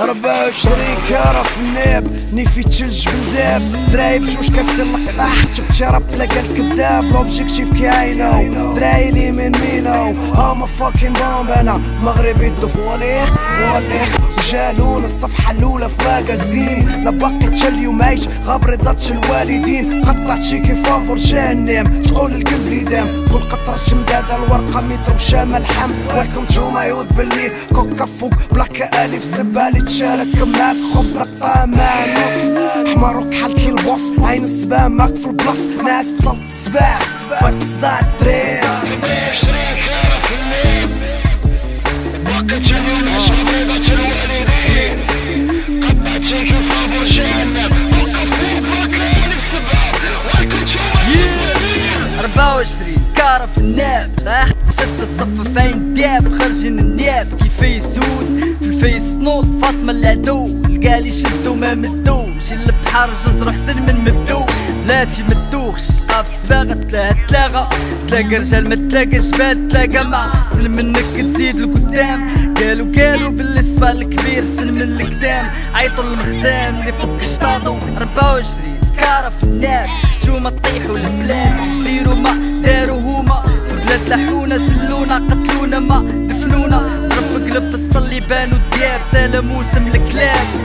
24 كارة في الناب، نيفي تشلج بالذاب، دراي بجوج كاسين لقاح، جبت راب لقى الكذاب، لوبجيكتيف كاينو، دراي لي من مينو، اما فاكين بومب، انا مغربي الدفوليخ جالون الصفحة الأولى في ماجازين، لا باقي تشليو مايش غابر ضاتش الوالدين، قطعت شيكي فابور جهنم، شقول القلب لي دام، كل قطرة شمدادة الورقة متر وشام الحم، ويلكم تو ما يود بالليل، كوكا فوق بلاكا ألف سبالي تشارك معاك خبز رقطة مع نص، حمار وكحل كي البوس، عين السبام ماك في البلاص، ناس بصوت السباع، فايت صداع الدريم، 20 كارة في الليل، باقي تشليو مايش غابر ضاتش الوالدين، قطعت شيكي فابور جهنم، كوكا فوق بلاكا ألف سبام، ويلكم تو ما يود بالليل. 24 كارة في الناب، ضحت شد الصف فين دياب، خرجين النياب كيفي سود في الفيس نوض فاصمة العدو، القالي شدو ما مدو، جي البحر جزر حسن من مدو، بلاتي مدوخش قاف السباغة تلاغى، تلاقى رجال ما تلاقى جبال تلاقى مع سن منك تزيد لقدام، قالوا باللي الصبا الكبير سن من القدام، عيطوا المخزان اللي فك شطاطو. 24 كارة في الناب، حشومة طيحوا البلاد، ديروا ما داروا هما، في البلاد لحونا سلونا قتلونا ما دفنونا، رب قلب وسط اللي بانوا الدياب، سلام موسم الكلاب.